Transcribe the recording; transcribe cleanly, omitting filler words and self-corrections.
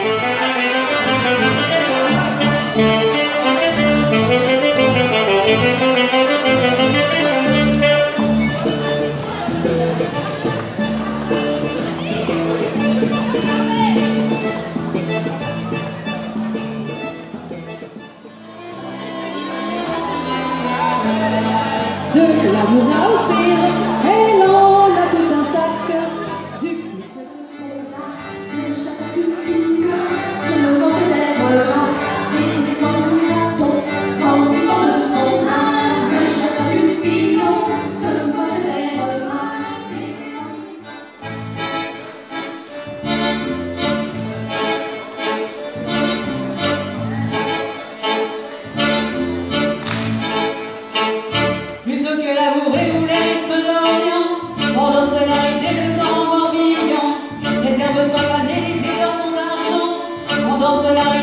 De l'amour à offrir, elle en a tout un sac. Du plus que son âge, de chaque culture, sur le ventre des remarques, et des candidatons, quand il vend de son âge, de chaque cupillon, sur le ventre des remarques, et des plutôt que labourer ou les rythmes d'Orient, on danse la ride des leçons en Morbihan. Les herbes sont fanées, les fleurs sont d'argent, on danse la